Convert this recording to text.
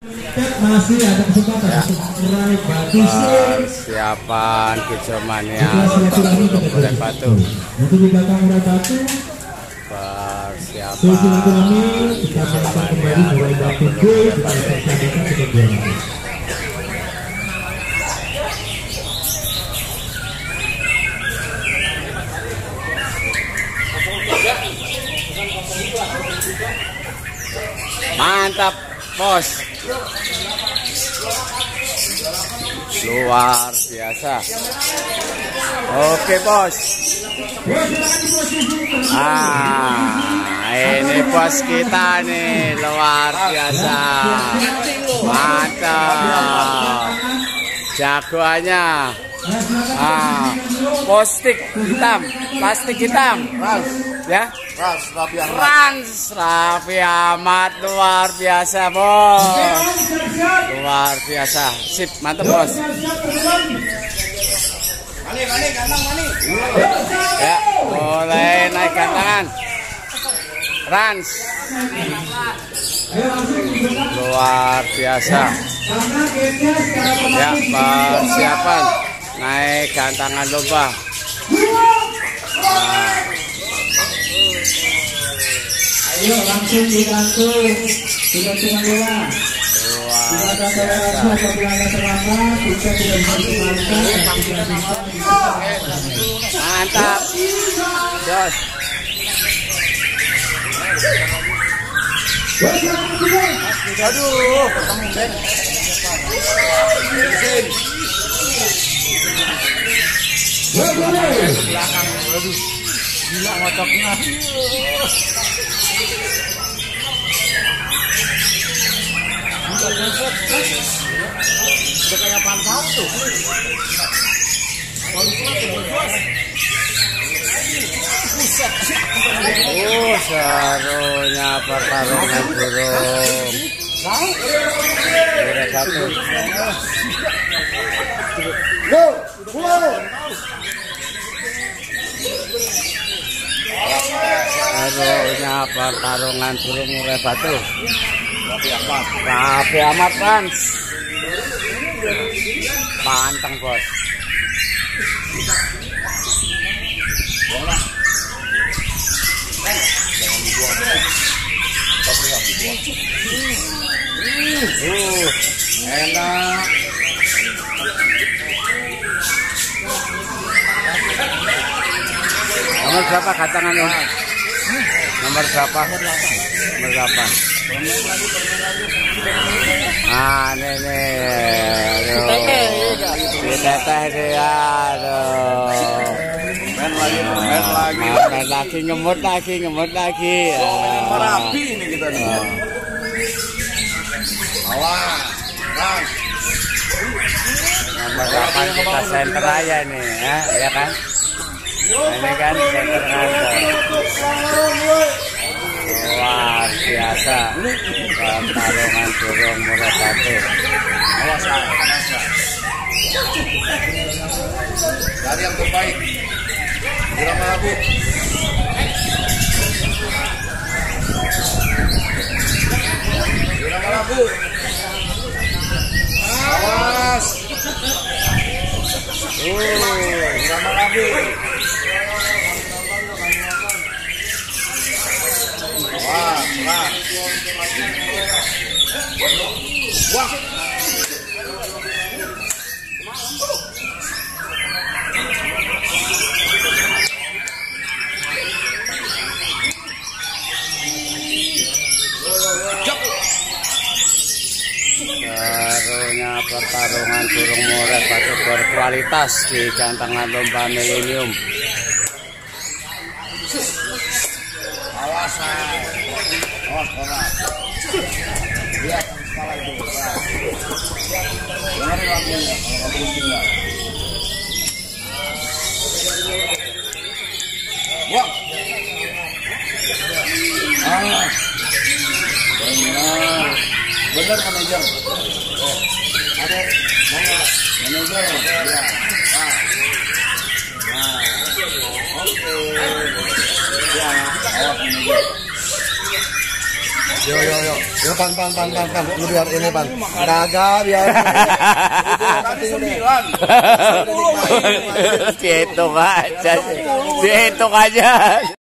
Masih ada kesempatan untuk persiapan Kijomania Murai Batu. Untuk di belakang Murai Batu. Persiapan kembali Murai Batu G. Mantap, bos. Luar biasa. Oke, bos. Ini bos kita nih, luar biasa. Mantap. Jagoannya. Plastik hitam. Ya. Raffi Ahmad luar biasa, bos. Luar biasa. Sip, mantap, bos. Ya, boleh naik gantangan. Rans. Luar biasa. Ya, persiapan naik gantangan lomba. Ayo langsung dibantu, tidak cuma bola. Tidak ada rasa apabila ada terlambat, kita tidak bisa mantap, jos. Aduh, belakang, aduh, gila ngocoknya. Udah kayak pantat tuh. Serunya pertarungan burung. Murai Batu. Serunya pertarungan burung Murai Batu. Raffi Ahmad Rans. Pantang, bos. Enak. Nomor berapa gantangan lo? Nomor berapa? Nomor 8. Ini diteteh dia, main lagi, ngemut lagi. Merapi ini kita nih. Awas, nomor 8 kita center aja nih, ya kan? Ini kan center kantor. Luar biasa pertarungan burung Murai Batu. awas. Dari yang terbaik. Berapa lagu? Berapa lagu? Awas. Berapa lagu? Wah. Serunya pertarungan burung Murai Batu berkualitas di gantangan lomba milenium. Awas, lihat kepala itu. Dengar lagunya, kalau pusing nggak. Wah. Benar manajer. Ada manajer. Ya. Oke. Ya, awas manajer. Yo. Yo pan. Lu biar ini pan. Kagak biar. Tadi 9. Dihitung aja.